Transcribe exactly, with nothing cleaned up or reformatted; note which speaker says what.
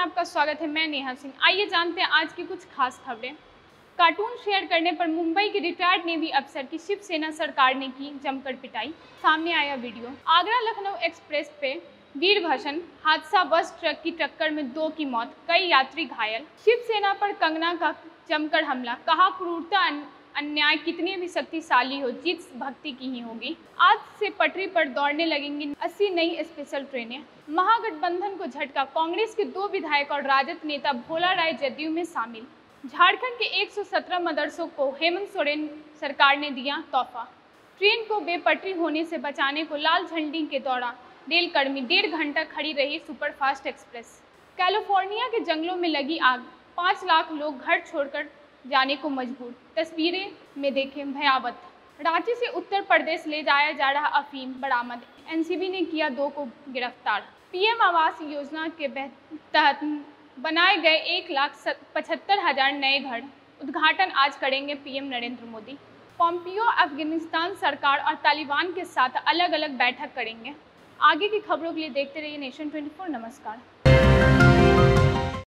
Speaker 1: आपका स्वागत है। मैं नेहा सिंह। आइए जानते हैं आज की कुछ खास खबरें। कार्टून शेयर करने पर मुंबई के रिटायर्ड नेवी अफसर की शिवसेना सरकार ने की जमकर पिटाई, सामने आया वीडियो। आगरा लखनऊ एक्सप्रेस पे वीरभसन हादसा, बस ट्रक की टक्कर में दो की मौत, कई यात्री घायल। शिवसेना पर कंगना का जमकर हमला, कहा क्रूरता अन्याय कितनी भी शक्तिशाली हो, जीत भक्ति की ही होगी। आज से पटरी पर दौड़ने लगेंगी अस्सी नई स्पेशल ट्रेनें। महागठबंधन को झटका, कांग्रेस के दो विधायक और राजद नेता भोला राय जदयू में शामिल। झारखंड के एक सौ सत्रह मदरसों को हेमंत सोरेन सरकार ने दिया तोहफा। ट्रेन को बेपटरी होने से बचाने को लाल झंडी के दौरान रेलकर्मी डेढ़ घंटा खड़ी रही सुपरफास्ट एक्सप्रेस। कैलिफोर्निया के जंगलों में लगी आग, पाँच लाख लोग घर छोड़कर जाने को मजबूर, तस्वीरें में देखें भयावह। रांची से उत्तर प्रदेश ले जाया जा रहा अफीम बरामद, एनसीबी ने किया दो को गिरफ्तार। पीएम आवास योजना के तहत बनाए गए एक लाख पचहत्तर हजार नए घर, उद्घाटन आज करेंगे पीएम नरेंद्र मोदी। पोम्पियो अफगानिस्तान सरकार और तालिबान के साथ अलग अलग बैठक करेंगे। आगे की खबरों के लिए देखते रहिए नेशन ट्वेंटी फोर। नमस्कार।